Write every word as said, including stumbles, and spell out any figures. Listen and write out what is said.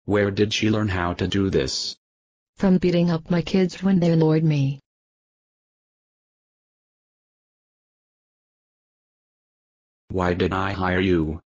Where did she learn how to do this? From beating up my kids when they annoyed me. Why did I hire you?